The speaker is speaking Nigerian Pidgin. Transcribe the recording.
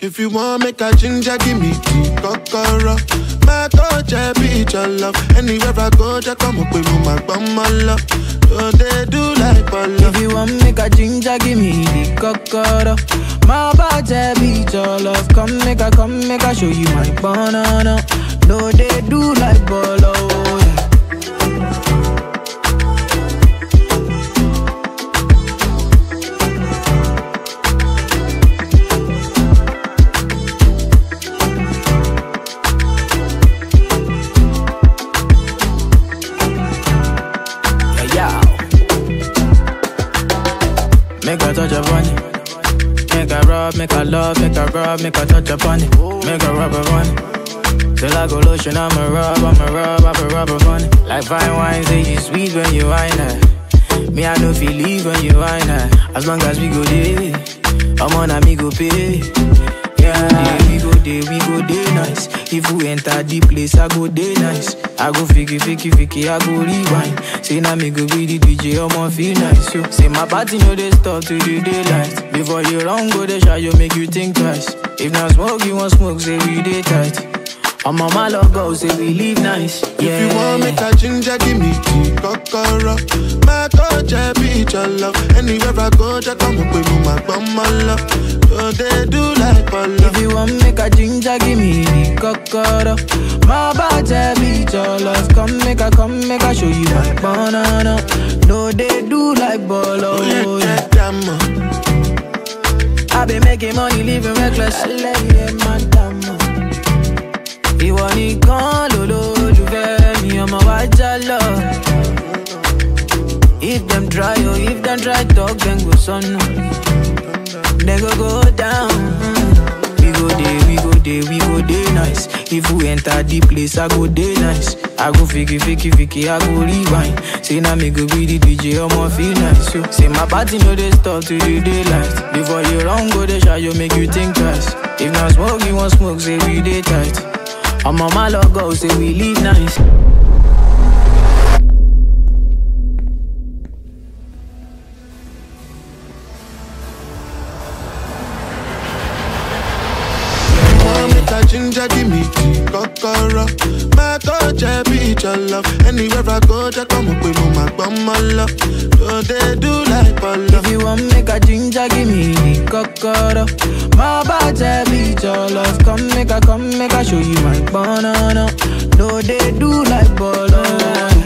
If you want make a ginger, give me the kokoro. My touch, I be your love. Anywhere I go, just come up with my bum, my love. So they do like bala. If you want make a ginger, give me the kokoro. My body be your love. Come make a show you my banana. No, they do like bala. Make a touch upon it. Make a rub, make a love, make a rub, make a touch upon it. Make a rub upon it. Till I go lotion, I'ma rub upon it. Like fine wine, say you sweet when you wine it. Me, I know feel leave when you wine it. As long as we go there, I'm on a me go pay. Yeah, we go there nice. If we enter the place, I go there nice. I go fiki, I go rewind. Say now me go be the DJ, I'ma feel nice. Yo. Say my party no they stop to the daylight. Before you run, go the shot, you make you think twice. If not smoke, you want smoke, say we day tight. I'm on my logo, say we live nice. Yeah. If you want make a ginger, give me the kokoro. My touch, I be your love. Anywhere I go, just come up with my bum, my love. So they do like bala. If you want make a ginger, give me the kokoro. My body be your love. Come make a show you my banana. No, they do like bala. Oh, yeah, damn. I been making money, living reckless. I love you, madam. Ìwọ nìkan lolólùfẹ́ mi, ọmọ wa jálọ. If them try, talk, then go sọnù. They go down. We go day nice. If we enter the place, I go day nice. I go fiki, I go rewind. Say now me go be the DJ, I'ma feel nice. Yo. Say my party no they stop to the daylight. Before you run, go the shot, you make you think twice. If not smoke, you want smoke, say we day tight. I'm on my logo, say we live nice. Ginger, give me the kokoro. My touch, I be your love. Anywhere I go, just come up with my bum, my love. So they do like bala. If you want make a ginger, give me the kokoro. My body be your love. Come make a show you my banana. No, they do like bala.